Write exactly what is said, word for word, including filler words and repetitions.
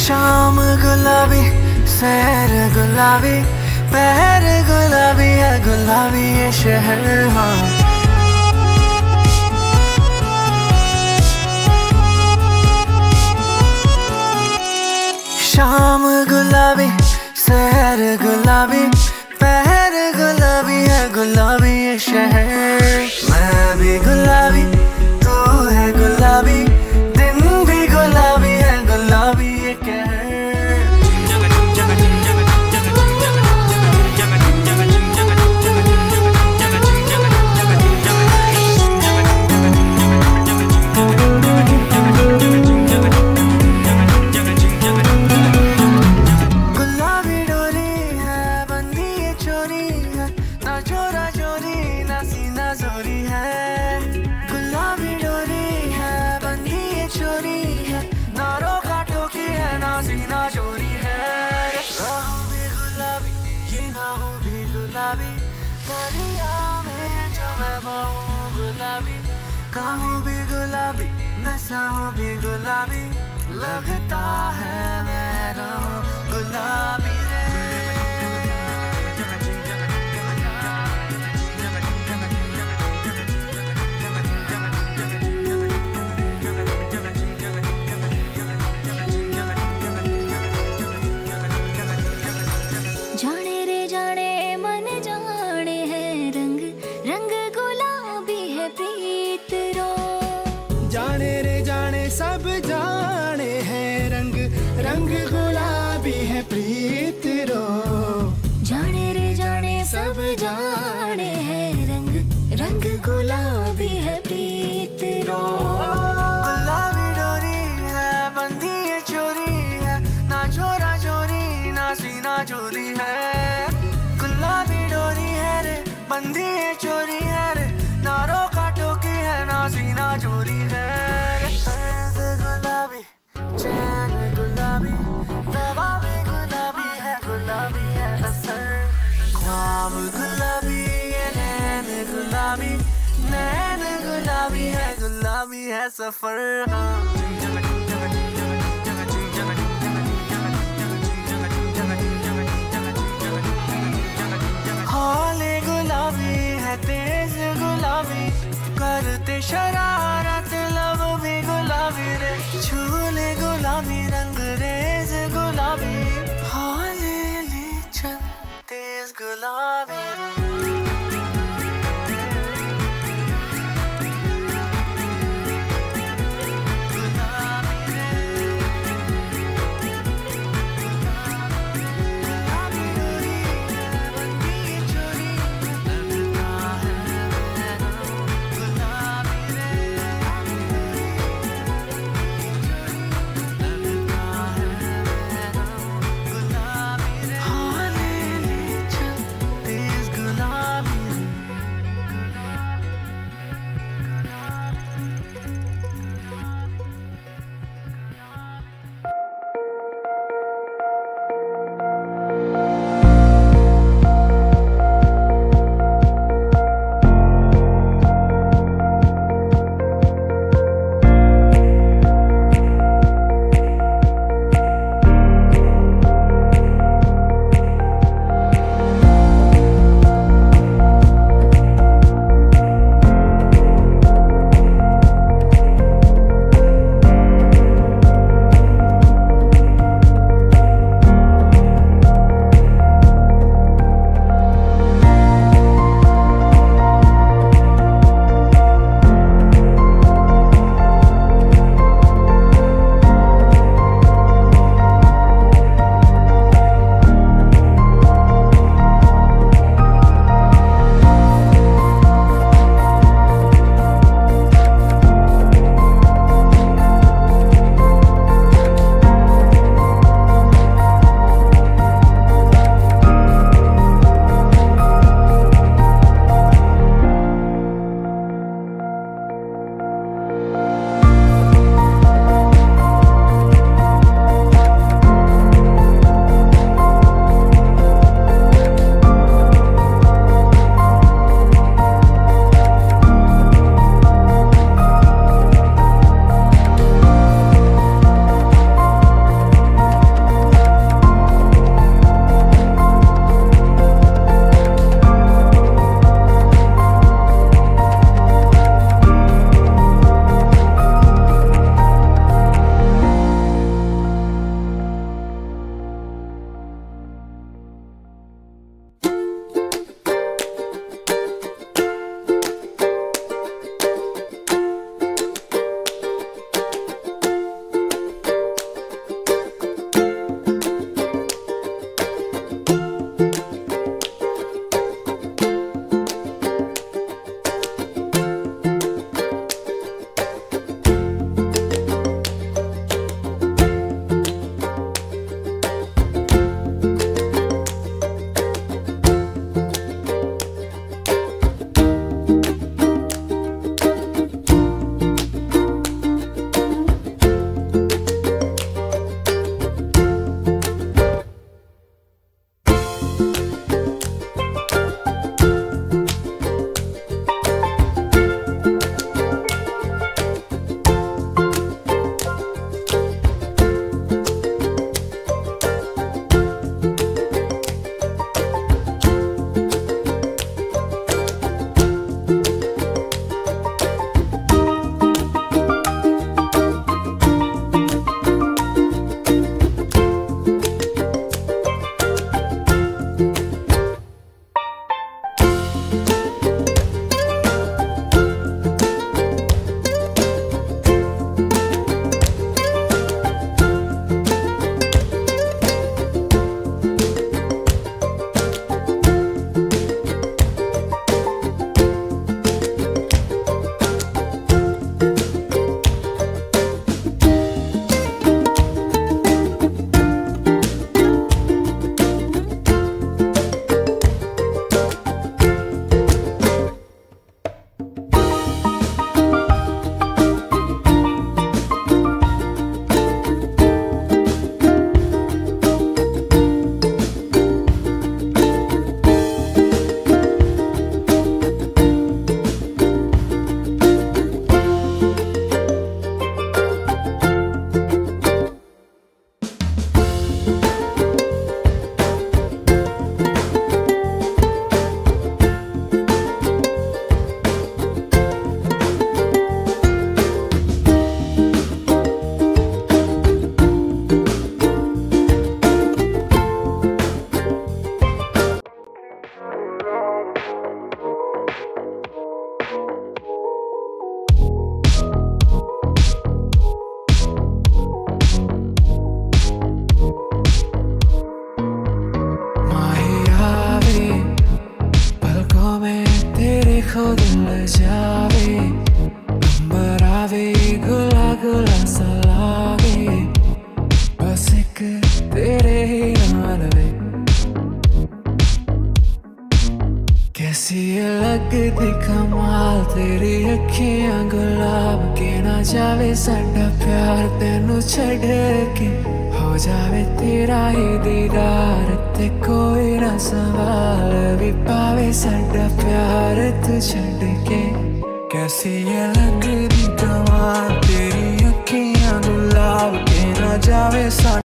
शाम गुलाबी, सैर गुलाबी, पहर गुलाबी है, गुलाबी ये शहर। हाँ शाम गुलाबी, सैर गुलाबी, पहर गुलाबी है, गुलाबी ये शहर। मैं भी गुलाबी, तू है गुलाबी, दिन भी गुलाबी है, गुलाबी ये कहर। गुलाबी डोरी है, बंदी ये चोरी है, ना चोरा चोरी ना सीना जोरी है। गुलाबी डोरी है, बंदी ये चोरी है, ना रोका टोकी है, ना सीना चोरी है। राहों भी गुलाबी, ये नाहों भी गुलाबी, दरिया में जो मैं बहूं गुलाबी। काहों भी गुलाबी, नसाहों भी गुलाबी, लगता है मैं रहूं गुलाबी रे। जाने रे जाने मन जाने है रंग, रंग गुलाबी है प्रीत रो। जाने रे जाने सब जाने हैं रंग, रंग गुलाबी है प्रीत रो। जाने रे जाने सब जाने है रंग, रंग गुलाबी है प्रीत रो। गुलाबी डोरी है, बंदी ये चोरी है, ना चोरा चोरी ना सीना चोरी है। गुलाबी डोरी है रे, बंदी ये चोरी है रे, ना रोका टोकी है, ना सीना चोरी है। फैज़ गुलाबी, चैन गुलाबी, दवा भी गुलाबी है, गुलाबी है असर। ख्वाब गुलाबी, ये नैन गुलाबी, नैन गुलाबी है, गुलाबी है सफर। हौले गुलाबी है, तेज गुलाबी, करते शरारत लब भी गुलाबी रे। झूले गुलाबी, रंग रेज गुलाबी, हौले ले चल तेज गुलाबी रे। देखो दिल जावे, नंबर आवे गुला गुला सा लागे, बस एक तेरे ही नाल वे। कैसी लगदी कमाल तेरी अखियां गुलाब के, ना जावे साडा प्यार तेनू छड़ के, हो जावे तेरा ही दीदार ते कोई ना सवाल भी पावे साडा प्यार तू छड़ के। कैसी लगदी कमाल तेरी अखियां गुलाब के, ना जावे सा